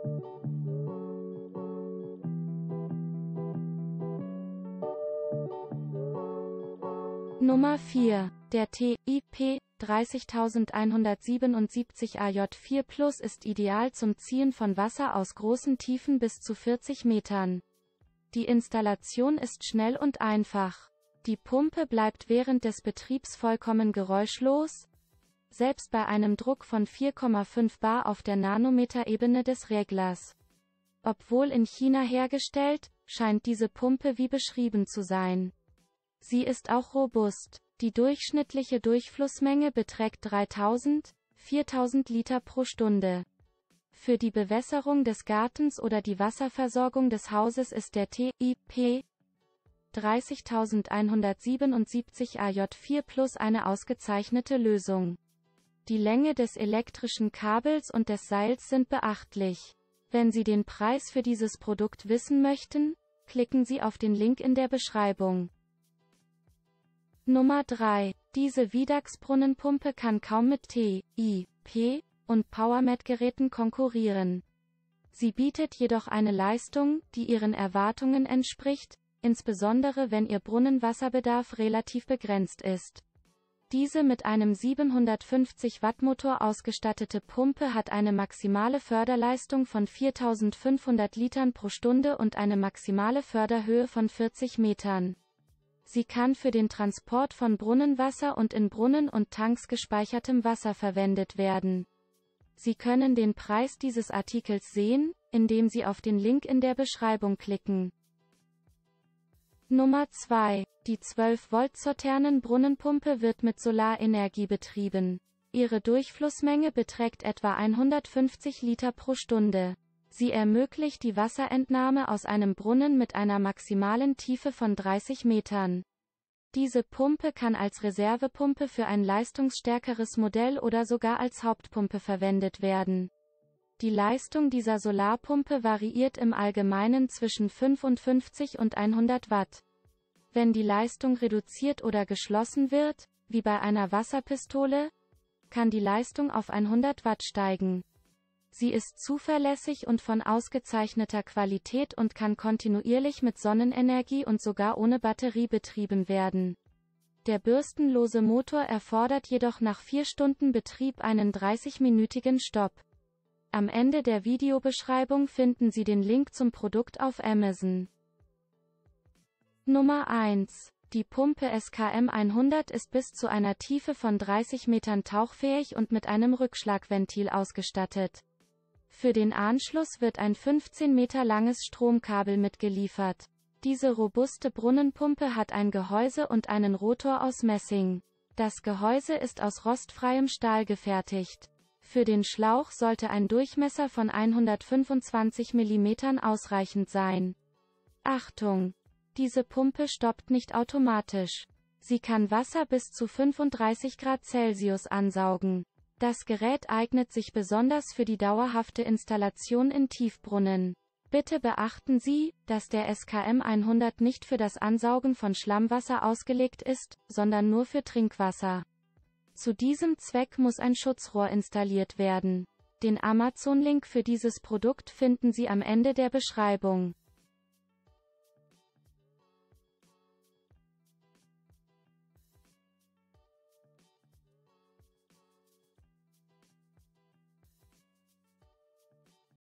Nummer 4. Der TIP 30177 AJ4 Plus ist ideal zum Ziehen von Wasser aus großen Tiefen bis zu 40 Metern. Die Installation ist schnell und einfach. Die Pumpe bleibt während des Betriebs vollkommen geräuschlos, selbst bei einem Druck von 4,5 bar auf der Nanometerebene des Reglers. Obwohl in China hergestellt, scheint diese Pumpe wie beschrieben zu sein. Sie ist auch robust. Die durchschnittliche Durchflussmenge beträgt 3000–4000 Liter pro Stunde. Für die Bewässerung des Gartens oder die Wasserversorgung des Hauses ist der TIP 30177 AJ4 Plus eine ausgezeichnete Lösung. Die Länge des elektrischen Kabels und des Seils sind beachtlich. Wenn Sie den Preis für dieses Produkt wissen möchten, klicken Sie auf den Link in der Beschreibung. Nummer 3. Diese Vidax-Brunnenpumpe kann kaum mit TIP und PowerMet-Geräten konkurrieren. Sie bietet jedoch eine Leistung, die Ihren Erwartungen entspricht, insbesondere wenn Ihr Brunnenwasserbedarf relativ begrenzt ist. Diese mit einem 750 Watt Motor ausgestattete Pumpe hat eine maximale Förderleistung von 4500 Litern pro Stunde und eine maximale Förderhöhe von 40 Metern. Sie kann für den Transport von Brunnenwasser und in Brunnen und Tanks gespeichertem Wasser verwendet werden. Sie können den Preis dieses Artikels sehen, indem Sie auf den Link in der Beschreibung klicken. Nummer 2. Die 12-Volt-Sauternen-Brunnenpumpe wird mit Solarenergie betrieben. Ihre Durchflussmenge beträgt etwa 150 Liter pro Stunde. Sie ermöglicht die Wasserentnahme aus einem Brunnen mit einer maximalen Tiefe von 30 Metern. Diese Pumpe kann als Reservepumpe für ein leistungsstärkeres Modell oder sogar als Hauptpumpe verwendet werden. Die Leistung dieser Solarpumpe variiert im Allgemeinen zwischen 55 und 100 Watt. Wenn die Leistung reduziert oder geschlossen wird, wie bei einer Wasserpistole, kann die Leistung auf 100 Watt steigen. Sie ist zuverlässig und von ausgezeichneter Qualität und kann kontinuierlich mit Sonnenenergie und sogar ohne Batterie betrieben werden. Der bürstenlose Motor erfordert jedoch nach 4 Stunden Betrieb einen 30-minütigen Stopp. Am Ende der Videobeschreibung finden Sie den Link zum Produkt auf Amazon. Nummer 1. Die Pumpe SKM 100 ist bis zu einer Tiefe von 30 Metern tauchfähig und mit einem Rückschlagventil ausgestattet. Für den Anschluss wird ein 15 Meter langes Stromkabel mitgeliefert. Diese robuste Brunnenpumpe hat ein Gehäuse und einen Rotor aus Messing. Das Gehäuse ist aus rostfreiem Stahl gefertigt. Für den Schlauch sollte ein Durchmesser von 125 mm ausreichend sein. Achtung! Diese Pumpe stoppt nicht automatisch. Sie kann Wasser bis zu 35 Grad Celsius ansaugen. Das Gerät eignet sich besonders für die dauerhafte Installation in Tiefbrunnen. Bitte beachten Sie, dass der SKM 100 nicht für das Ansaugen von Schlammwasser ausgelegt ist, sondern nur für Trinkwasser. Zu diesem Zweck muss ein Schutzrohr installiert werden. Den Amazon-Link für dieses Produkt finden Sie am Ende der Beschreibung.